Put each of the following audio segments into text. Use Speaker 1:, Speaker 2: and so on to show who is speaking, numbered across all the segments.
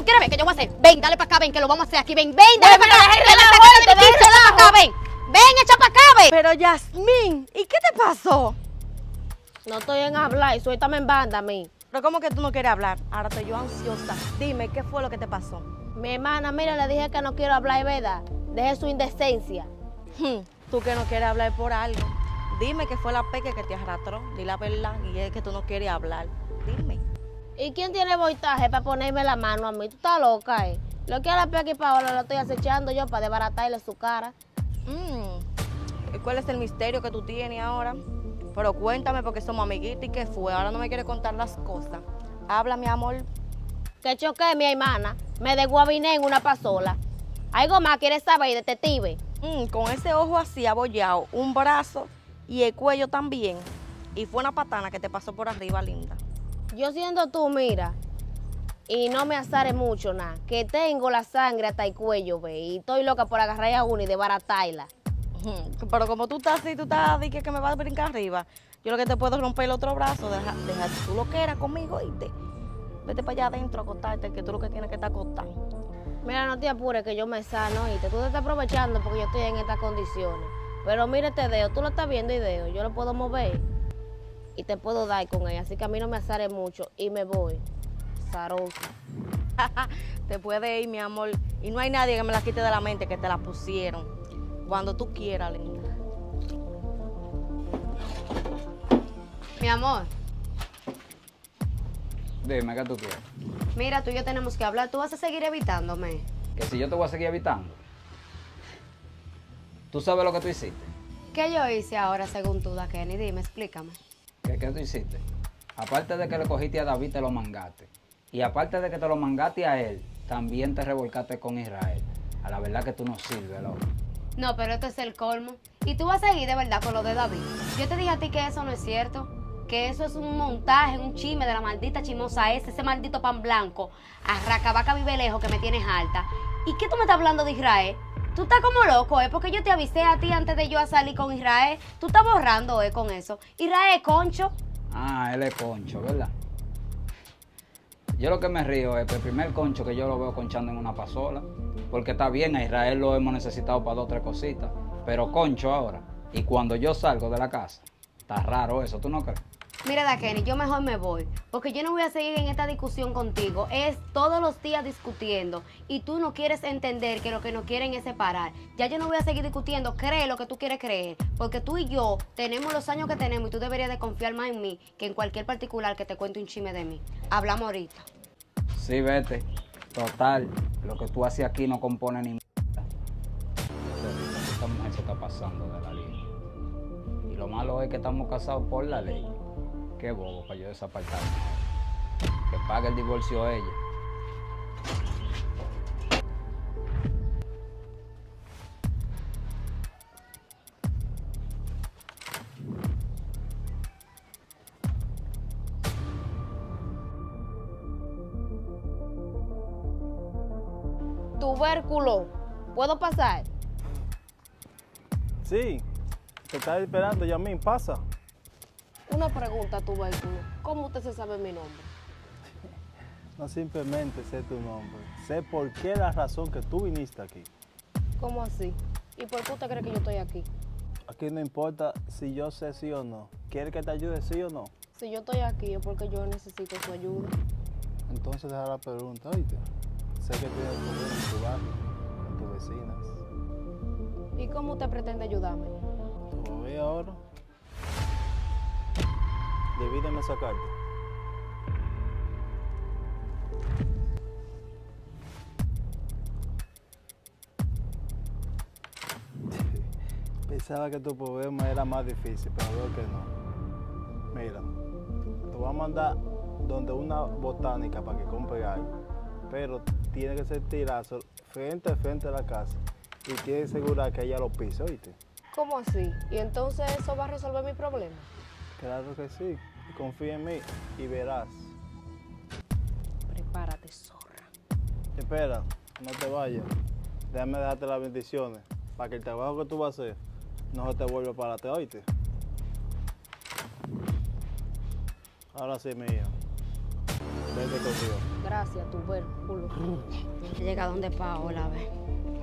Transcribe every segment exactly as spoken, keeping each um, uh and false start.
Speaker 1: quieres ver qué yo voy a hacer? Ven, dale para acá, ven, que lo vamos a hacer aquí. Ven, ven, dale para acá. Dale para acá, ven. Ven, echa para acá, ven.
Speaker 2: Pero Yasmín, ¿y qué te pasó?
Speaker 3: No estoy en hablar y suéltame en banda a mí.
Speaker 2: Pero ¿cómo que tú no quieres hablar? Ahora estoy yo ansiosa. Dime, ¿qué fue lo que te pasó?
Speaker 3: Mi hermana, mira, le dije que no quiero hablar, ¿verdad? Deje su indecencia.
Speaker 2: Hmm, tú que no quieres hablar por algo. Dime que fue la peque que te arrastró. Di la verdad. Y es que tú no quieres hablar. Dime.
Speaker 3: ¿Y quién tiene voltaje para ponerme la mano a mí? Tú estás loca, ¿eh? Lo que a la peque Paola lo estoy acechando yo para desbaratarle su cara.
Speaker 2: Mm, ¿cuál es el misterio que tú tienes ahora? Pero cuéntame porque somos amiguitas y qué fue. Ahora no me quieres contar las cosas. Habla, mi amor.
Speaker 3: Que choqué, mi hermana. Me desguabiné en una pasola. ¿Algo más quieres saber, detective?
Speaker 2: Mm, con ese ojo así abollado, un brazo y el cuello también. Y fue una patana que te pasó por arriba, linda.
Speaker 3: Yo siendo tú, mira, y no me azare mucho nada, que tengo la sangre hasta el cuello, ve, y estoy loca por agarrar a una y desbaratarla.
Speaker 2: Pero como tú estás así, tú estás así que, que me vas a brincar arriba. Yo lo que te puedo es romper el otro brazo, deja, deja tú lo que eras conmigo, ¿oíste? Vete para allá adentro a acostarte, que tú lo que tienes que estar acostado.
Speaker 3: Mira, no te apures que yo me sano, ¿oíste? Tú te estás aprovechando porque yo estoy en estas condiciones. Pero mira este dedo, tú lo estás viendo y dedo, yo lo puedo mover y te puedo dar con él, así que a mí no me azare mucho y me voy. Zarosa.
Speaker 2: Te puede ir, mi amor, y no hay nadie que me la quite de la mente, que te la pusieron. Cuando tú quieras, linda.
Speaker 1: Mi amor,
Speaker 4: Dime, ¿qué tú quieres?
Speaker 1: mira, tú y yo tenemos que hablar. ¿Tú vas a seguir evitándome?
Speaker 4: Que si yo te voy a seguir evitando. ¿Tú sabes lo que tú hiciste?
Speaker 1: ¿Qué yo hice ahora según tú, Kenny? Dime, explícame.
Speaker 4: ¿Qué, ¿Qué tú hiciste? Aparte de que le cogiste a David, te lo mangaste. Y aparte de que te lo mangaste a él, también te revolcaste con Israel. A la verdad que tú no sirves, loco.
Speaker 1: No, pero esto es el colmo. ¿Y tú vas a seguir de verdad con lo de David? Yo te dije a ti que eso no es cierto. Que eso es un montaje, un chisme de la maldita chimosa ese, ese maldito pan blanco. Arracabaca vive lejos que me tienes alta. ¿Y qué tú me estás hablando de Israel? Tú estás como loco, ¿eh? Porque yo te avisé a ti antes de yo a salir con Israel. Tú estás borrando, ¿eh? Con eso. Israel es concho.
Speaker 4: Ah, él es concho, ¿verdad? Yo lo que me río es que el primer concho que yo lo veo conchando en una pasola. Porque está bien, a Israel lo hemos necesitado para dos o tres cositas. Pero concho ahora. Y cuando yo salgo de la casa, está raro eso, ¿tú no crees?
Speaker 1: Mira, Dakeni, yo mejor me voy, porque yo no voy a seguir en esta discusión contigo. Es todos los días discutiendo y tú no quieres entender que lo que nos quieren es separar. Ya yo no voy a seguir discutiendo, cree lo que tú quieres creer, porque tú y yo tenemos los años que tenemos y tú deberías de confiar más en mí que en cualquier particular que te cuente un chisme de mí. Hablamos ahorita.
Speaker 4: Sí, vete. Total, lo que tú haces aquí no compone ni mierda. Esta mujer se está pasando de la línea. Y lo malo es que estamos casados por la ley. Qué bobo para yo desapartarme. Que pague el divorcio ella.
Speaker 3: Tubérculo, ¿puedo pasar?
Speaker 5: Sí, te estás esperando, Yamín, pasa.
Speaker 3: Una pregunta, tubérculo. ¿Cómo usted se sabe mi nombre?
Speaker 5: No simplemente sé tu nombre, sé por qué la razón que tú viniste aquí.
Speaker 3: ¿Cómo así? ¿Y por qué usted cree que yo estoy aquí?
Speaker 5: Aquí no importa si yo sé sí o no. ¿Quieres que te ayude sí o no?
Speaker 3: Si yo estoy aquí es porque yo necesito su ayuda.
Speaker 5: Entonces deja la pregunta, oíste. Sé que tienes problemas en tu barrio, con tus vecinas.
Speaker 3: ¿Y cómo usted pretende ayudarme?
Speaker 5: ¿Tú lo ves ahora? Divídeme esa carta. Pensaba que tu problema era más difícil, pero veo que no. Mira, te voy a mandar donde una botánica para que compre algo, pero tiene que ser tirazo frente a frente a la casa y tiene que asegurar que ella lo pise, ¿oíste?
Speaker 3: ¿Cómo así? ¿Y entonces eso va a resolver mi problema?
Speaker 5: Claro que sí. Confía en mí y verás.
Speaker 3: Prepárate, zorra.
Speaker 5: Espera, no te vayas. Déjame darte las bendiciones para que el trabajo que tú vas a hacer no se te vuelva para atrás, ¿oíste? Ahora sí, mi hija. Vete contigo.
Speaker 3: Gracias, tubérculo.
Speaker 1: Llega donde Paola, a ver.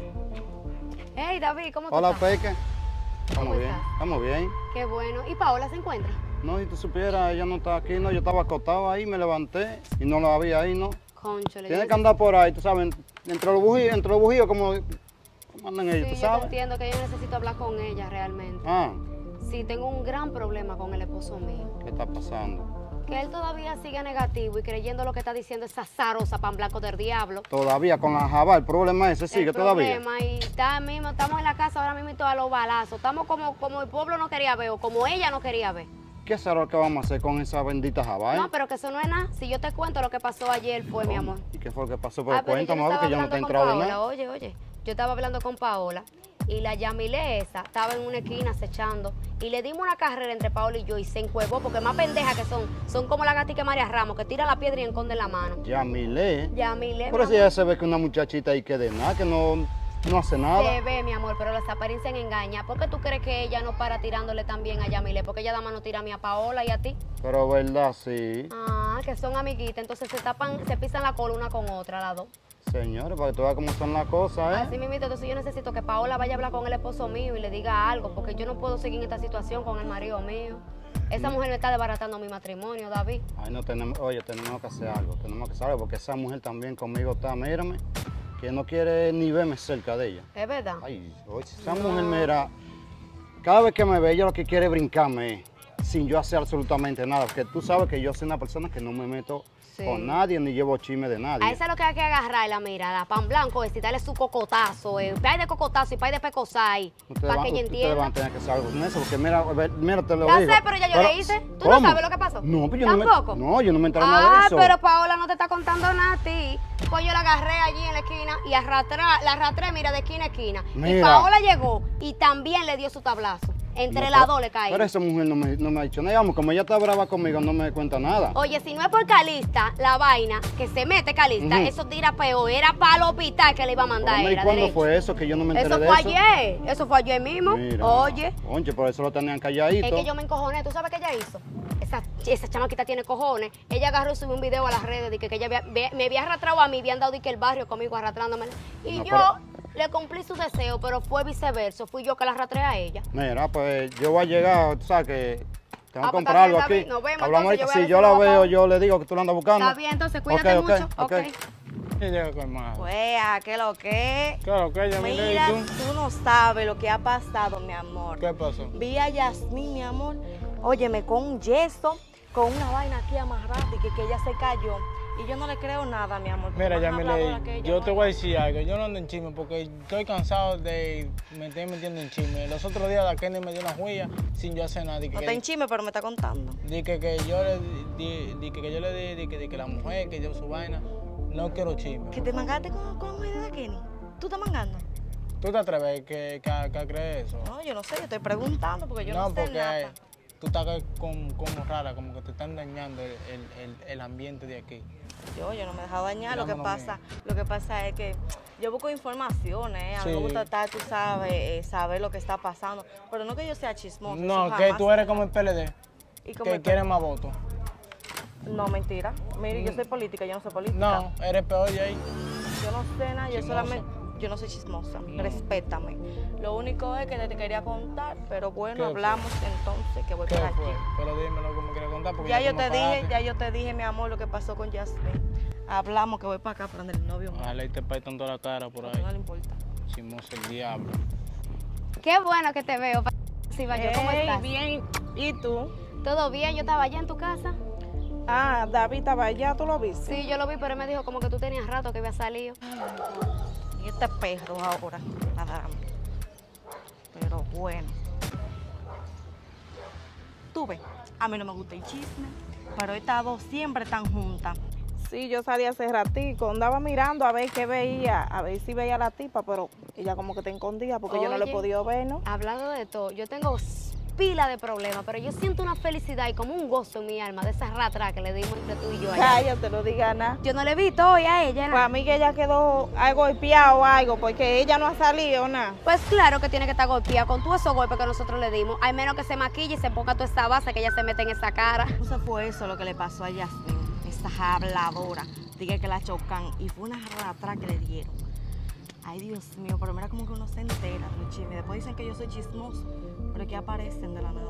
Speaker 1: Hey, David, ¿cómo tú
Speaker 6: Hola,
Speaker 1: estás?
Speaker 6: Peque.
Speaker 1: ¿Cómo
Speaker 6: Estamos bien,
Speaker 1: estás?
Speaker 6: estamos bien.
Speaker 1: Qué bueno. ¿Y Paola se encuentra?
Speaker 6: No, si tú supieras, ella no está aquí, no. Yo estaba acostado ahí, me levanté y no la había ahí, ¿no?
Speaker 1: Concho, le
Speaker 6: Tiene que andar por ahí, tú sabes, entre los bujíos, entre los bujíos, como, como andan ellos,
Speaker 1: Sí,
Speaker 6: tú
Speaker 1: yo te
Speaker 6: sabes.
Speaker 1: entiendo que yo necesito hablar con ella realmente.
Speaker 6: Ah,
Speaker 1: Sí, tengo un gran problema con el esposo mío.
Speaker 6: ¿qué está pasando?
Speaker 1: Que él todavía sigue negativo y creyendo lo que está diciendo esa zarosa pan blanco del diablo.
Speaker 6: Todavía con la java, el problema ese sigue
Speaker 1: el
Speaker 6: todavía.
Speaker 1: problema, y está mismo, estamos en la casa ahora mismo y todos los balazos. Estamos como, como el pueblo no quería ver o como ella no quería ver.
Speaker 6: ¿Qué será lo que vamos a hacer con esa bendita java, eh?
Speaker 1: No, pero que eso no es nada. Si yo te cuento lo que pasó ayer fue, mi amor.
Speaker 6: ¿Y qué fue lo que pasó? Pero
Speaker 1: Ah, pero yo
Speaker 6: cuéntame,
Speaker 1: no
Speaker 6: ahora
Speaker 1: estaba
Speaker 6: que yo no te he
Speaker 1: hablando con
Speaker 6: entrado en
Speaker 1: Paola.
Speaker 6: nada.
Speaker 1: Oye, oye, yo estaba hablando con Paola y la Yamile esa estaba en una esquina acechando y le dimos una carrera entre Paola y yo y se encuevó porque más pendejas que son, son como la gatica María Ramos que tira la piedra y esconde la mano.
Speaker 6: Yamile.
Speaker 1: Yamile,
Speaker 6: Pero
Speaker 1: mi
Speaker 6: si
Speaker 1: amor,
Speaker 6: ya se ve que una muchachita ahí que de nada, que no, no hace nada.
Speaker 1: se ve, mi amor, pero las apariencias engañan. ¿Por qué tú crees que ella no para tirándole también a Yamile? Porque ella da mano tira a mí a Paola y a ti.
Speaker 6: Pero verdad, sí.
Speaker 1: Ah, que son amiguitas, entonces se tapan, se pisan la cola una con otra, las dos.
Speaker 6: Señores, para que tú veas cómo son las cosas, ¿eh?
Speaker 1: Así mismo, entonces yo necesito que Paola vaya a hablar con el esposo mío y le diga algo, porque yo no puedo seguir en esta situación con el marido mío. Esa mujer me está desbaratando mi matrimonio, David.
Speaker 6: Ay, no tenemos, oye, tenemos que hacer algo, tenemos que hacer algo, porque esa mujer también conmigo está, mírame, que no quiere ni verme cerca de ella.
Speaker 1: ¿Es verdad?
Speaker 6: Ay, oye, esa mujer, mira, cada vez que me ve, ella lo que quiere es brincarme, sin yo hacer absolutamente nada, porque tú sabes que yo soy una persona que no me meto
Speaker 1: Sí.
Speaker 6: con nadie, ni llevo chisme de nadie.
Speaker 1: A esa es lo que hay que agarrarla, mira, la pan blanco es y darle su cocotazo, eh, pay de cocotazo y pay de pecosay,
Speaker 6: Ustedes
Speaker 1: para
Speaker 6: van,
Speaker 1: que ella
Speaker 6: ustedes van
Speaker 1: entienda.
Speaker 6: a tener que hacer algo con eso, porque mira, ve- mira, te lo
Speaker 1: Ya
Speaker 6: digo.
Speaker 1: sé, pero ya yo le hice. ¿Tú no
Speaker 6: ¿cómo?
Speaker 1: sabes lo que pasó?
Speaker 6: No, pero yo no me,
Speaker 1: ¿Tampoco?
Speaker 6: no, yo no me enteré nada de
Speaker 1: Ah,
Speaker 6: eso.
Speaker 1: pero Paola no te está contando nada a ti. Pues yo la agarré allí en la esquina y arrastré, la arrastré, mira, de esquina a esquina. Y
Speaker 6: Mira.
Speaker 1: Paola llegó y también le dio su tablazo. Entre
Speaker 6: No,
Speaker 1: las
Speaker 6: pero-
Speaker 1: dos le caí.
Speaker 6: Pero esa mujer no me, no me ha dicho nada, vamos, como ella está brava conmigo, no me cuenta nada.
Speaker 1: Oye, si no es por Calista, la vaina, que se mete Calista,
Speaker 6: Ujú.
Speaker 1: eso tira peor. Era para el hospital que le iba a mandar.
Speaker 6: Pero, ¿y
Speaker 1: era
Speaker 6: cuándo
Speaker 1: derecho.
Speaker 6: fue eso? Que yo no me enteré
Speaker 1: Eso
Speaker 6: de
Speaker 1: fue
Speaker 6: eso.
Speaker 1: ayer. Eso fue ayer mismo.
Speaker 6: Mira,
Speaker 1: Oye,
Speaker 6: Oye, por eso lo tenían calladito.
Speaker 1: es que yo me encojoné. ¿Tú sabes qué ella hizo? Esa, esa chamaquita tiene cojones. Ella agarró y subió un video a las redes de que, que ella había- ve- me había arrastrado a mí, habían dado de que el barrio conmigo arrastrándome. Y
Speaker 6: No,
Speaker 1: yo
Speaker 6: pero-
Speaker 1: le cumplí su deseo, pero fue viceversa. Fui yo que la arrastré a ella.
Speaker 6: Mira, pues yo voy a llegar, tú sabes que tengo
Speaker 1: Ah,
Speaker 6: que
Speaker 1: pues,
Speaker 6: comprar
Speaker 1: está
Speaker 6: algo
Speaker 1: bien,
Speaker 6: aquí.
Speaker 1: David, nos vemos,
Speaker 6: Hablamos
Speaker 1: entonces, yo
Speaker 6: ahorita.
Speaker 1: voy a
Speaker 6: Si yo la
Speaker 1: decirle a
Speaker 6: veo,
Speaker 1: papá.
Speaker 6: yo le digo que tú la andas buscando.
Speaker 1: Está bien, entonces cuídate
Speaker 6: Ok, ok,
Speaker 1: mucho.
Speaker 6: ok.
Speaker 4: Y llega con más.
Speaker 2: Pues, ¿a qué lo que?
Speaker 4: Claro, que ella me
Speaker 2: Mira,
Speaker 4: tú.
Speaker 2: tú no sabes lo que ha pasado, mi amor.
Speaker 4: ¿Qué pasó?
Speaker 2: Vi a Yasmín, mi amor, óyeme, con un yeso, con una vaina aquí amarrada y que, que ella se cayó. Y yo no le creo nada, mi amor. porque
Speaker 4: Mira,
Speaker 2: más
Speaker 4: Yamile,
Speaker 2: habladora que ella,
Speaker 4: yo
Speaker 2: no
Speaker 4: te
Speaker 2: hay
Speaker 4: voy a
Speaker 2: nada.
Speaker 4: decir algo. Yo no ando en chisme porque estoy cansado de me estoy metiendo en chisme. Los otros días la Kenny me dio una juilla sin yo hacer nada. Di que,
Speaker 2: No está en chisme, pero me está contando.
Speaker 4: di que, que yo le di, di que, que yo le di, di que, di que la mujer que lleva su vaina, no quiero chisme.
Speaker 2: ¿Que te mangaste con, con la mujer de Kenny? ¿Tú estás mangando?
Speaker 4: ¿Tú te atreves que, que, a- que a creer eso?
Speaker 2: No, yo no sé, yo estoy preguntando porque yo no,
Speaker 4: no,
Speaker 2: sé
Speaker 4: porque
Speaker 2: nada.
Speaker 4: tú estás como, como rara, como que te están dañando el, el, el, el ambiente de aquí.
Speaker 2: Yo, yo no me he dejado dañar. Lo que
Speaker 4: Digámoslo
Speaker 2: pasa, lo que pasa es que yo busco informaciones. ¿eh? A mí
Speaker 4: Sí.
Speaker 2: me gusta estar, tú sabes, eh, saber lo que está pasando. Pero no que yo sea chismosa.
Speaker 4: No,
Speaker 2: eso
Speaker 4: que
Speaker 2: jamás.
Speaker 4: tú eres como el P L D,
Speaker 2: Y como
Speaker 4: que
Speaker 2: el-
Speaker 4: quiere más votos.
Speaker 2: No, mentira. Mire, yo soy política, yo no soy política.
Speaker 4: No, eres peor de ahí.
Speaker 2: Yo no sé nada, yo
Speaker 4: Chismosa.
Speaker 2: solamente, yo no soy chismosa, respétame. Lo único es que te quería contar, pero
Speaker 4: ¿Qué
Speaker 2: bueno,
Speaker 4: fue?
Speaker 2: hablamos entonces que voy
Speaker 4: ¿Qué
Speaker 2: para
Speaker 4: fue?
Speaker 2: allí.
Speaker 4: Pero dímelo como quieres contar. Porque
Speaker 2: Ya yo
Speaker 4: tú
Speaker 2: te
Speaker 4: me
Speaker 2: dije,
Speaker 4: pagaste.
Speaker 2: ya yo te dije, mi amor, lo que pasó con Yasmin. Hablamos que voy para acá para donde el novio mío.
Speaker 4: Ojalá y te pague tanto la cara por
Speaker 2: Porque no
Speaker 4: ahí.
Speaker 2: le importa.
Speaker 4: Chismoso el diablo.
Speaker 1: Qué bueno que te veo. Sí, va yo, ¿cómo
Speaker 7: Ey,
Speaker 1: estás?
Speaker 7: bien. ¿Y tú?
Speaker 1: ¿Todo bien? Yo estaba allá en tu casa.
Speaker 7: Ah, David estaba allá, ¿tú lo viste?
Speaker 1: Sí, yo lo vi, pero él me dijo como que tú tenías rato que había salido.
Speaker 2: Y este perro ahora, madame. Pero bueno. Tú ves, a mí no me gusta el chisme, pero estas dos siempre están juntas.
Speaker 7: Sí, yo salí hace ratico, andaba mirando a ver qué veía, a ver si veía a la tipa, pero ella como que te escondía porque yo no le
Speaker 1: Oye.
Speaker 7: he podido ver, ¿no?
Speaker 1: Hablando de todo, yo tengo pila de problemas, pero yo siento una felicidad y como un gozo en mi alma de esa ratra que le dimos entre tú y yo allá.
Speaker 7: Cállate, no diga nada.
Speaker 1: Yo no le vi todo hoy a ella.
Speaker 7: Pues
Speaker 1: nada.
Speaker 7: a mí que ella quedó algo golpeada o algo, porque ella no ha salido nada.
Speaker 1: Pues claro que tiene que estar golpeada con todos esos golpes que nosotros le dimos. Al menos que se maquille y se ponga toda esa base que ella se mete en esa cara.
Speaker 2: Entonces fue eso lo que le pasó a Yasmin. esa habladora. Dije que la chocan y fue una ratra que le dieron. Ay, Dios mío, pero mira como que uno se entera de los chismes. Después dicen que yo soy chismoso, pero es que aparecen de la nada.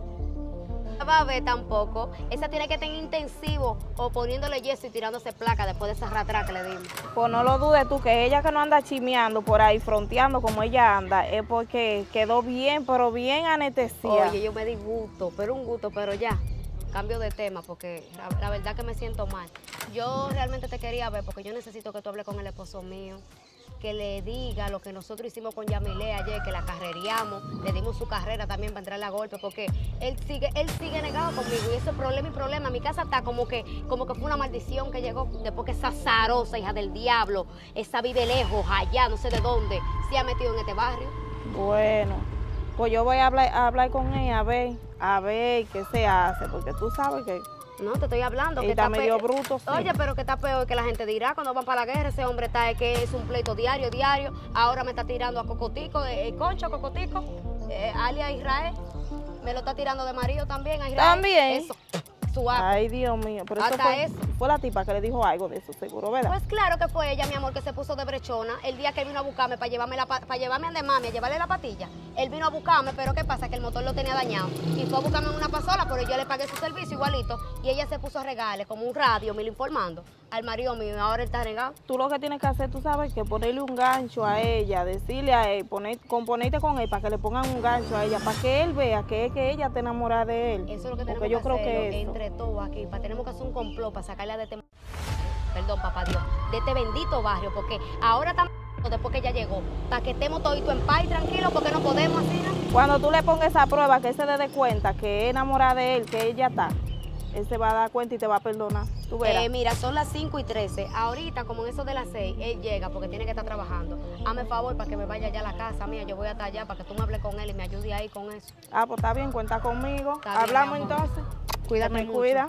Speaker 1: No va a ver tampoco. Esa tiene que tener intensivo o poniéndole yeso y tirándose placa después de esa ratra que le dimos.
Speaker 7: Pues no lo dudes tú, que ella que no anda chismeando por ahí, fronteando como ella anda, es porque quedó bien, pero bien anestesia.
Speaker 1: Oye, yo me di gusto, pero un gusto, pero ya. Cambio de tema porque la, la verdad que me siento mal. Yo realmente te quería ver porque yo necesito que tú hables con el esposo mío, que le diga lo que nosotros hicimos con Yamile ayer, que la carrereamos, le dimos su carrera también para entrarle a golpe, porque él sigue, él sigue negado conmigo y eso es problema y problema. Mi casa está como que, como que fue una maldición que llegó después que esa zarosa hija del diablo, esa vive lejos, allá, no sé de dónde, se ha metido en este barrio.
Speaker 7: Bueno, pues yo voy a hablar, a hablar con ella, a ver, a ver qué se hace, porque tú sabes que
Speaker 1: No, te estoy hablando.
Speaker 7: él
Speaker 1: que
Speaker 7: está
Speaker 1: pe-
Speaker 7: medio bruto, sí.
Speaker 1: Oye, pero que está peor que la gente dirá cuando van para la guerra. Ese hombre está, es que es un pleito diario, diario. Ahora me está tirando a Cocotico, eh, eh, Concho, Cocotico, eh, alia Israel. Me lo está tirando de marido también a Israel.
Speaker 7: ¿También?
Speaker 1: Eso, su acto.
Speaker 7: Ay, Dios mío, pero eso
Speaker 1: Hasta
Speaker 7: fue,
Speaker 1: eso.
Speaker 7: fue la tipa que le dijo algo de eso, seguro, ¿verdad?
Speaker 1: Pues claro que fue ella, mi amor, que se puso de brechona el día que él vino a buscarme para llevarme la pa- para llevarme a mami, a llevarle la patilla. Él vino a buscarme, pero ¿qué pasa? Que el motor lo tenía dañado. Y fue a buscarme en una pasola, pero yo le pagué su servicio igualito. Y ella se puso a regalarle como un radio, me lo informando, al marido mío. Y ahora él está regado.
Speaker 7: Tú lo que tienes que hacer, tú sabes, que ponerle un gancho a ella, decirle a él, poner, componerte con él para que le pongan un gancho a ella, para que él vea que es que ella está enamorada de él.
Speaker 1: Eso es lo que tenemos
Speaker 7: Porque yo
Speaker 1: que
Speaker 7: creo
Speaker 1: hacer
Speaker 7: que eso.
Speaker 1: entre todos aquí. Pa- tenemos que hacer un complot para sacarla de este... Perdón, papá Dios. De este bendito barrio. Porque ahora estamos... Después que ella llegó. Para que estemos toditos en paz y tranquilos. Porque no podemos así, ¿no?
Speaker 7: Cuando tú le pongas esa prueba, que él se dé cuenta que es enamorada de él, que ella está, él se va a dar cuenta y te va a perdonar. Tú verás.
Speaker 1: Eh, mira, son las cinco y trece. Ahorita, como en eso de las seis, él llega porque tiene que estar trabajando. Hazme favor para que me vaya allá a la casa mía. Yo voy hasta allá para que tú me hables con él y me ayude ahí con eso.
Speaker 7: Ah, pues está bien, cuenta conmigo.
Speaker 1: Está bien,
Speaker 7: Hablamos
Speaker 1: mi amor.
Speaker 7: entonces.
Speaker 1: Cuídate
Speaker 7: Que me
Speaker 1: mucho.
Speaker 7: cuida.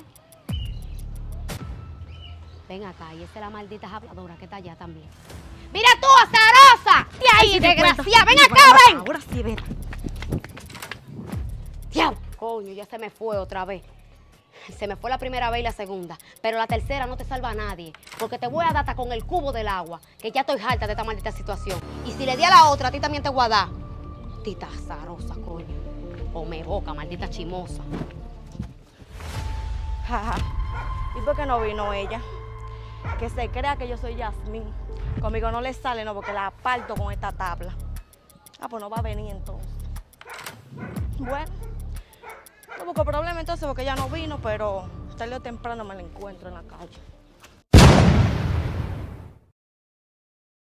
Speaker 1: Ven acá, y esa es la maldita habladora que está allá también. ¡Mira tú, azarosa! ¡De ahí, desgraciada! ¡Ven acá, ven!
Speaker 2: Ahora sí, verá.
Speaker 1: ¡Diablo! Coño, ya se me fue otra vez. Se me fue la primera vez y la segunda. Pero la tercera no te salva a nadie. Porque te voy a dar hasta con el cubo del agua. Que ya estoy harta de esta maldita situación. Y si le di a la otra, a ti también te voy a dar. Tita azarosa, coño. O me boca, maldita chimosa.
Speaker 2: Jaja. ¿Y por qué no vino ella? Que se crea que yo soy Yasmín. Conmigo no le sale, no, porque la aparto con esta tabla. Ah, pues no va a venir entonces. Bueno, no busco problema entonces porque ella no vino, pero tarde o temprano me la encuentro en la calle.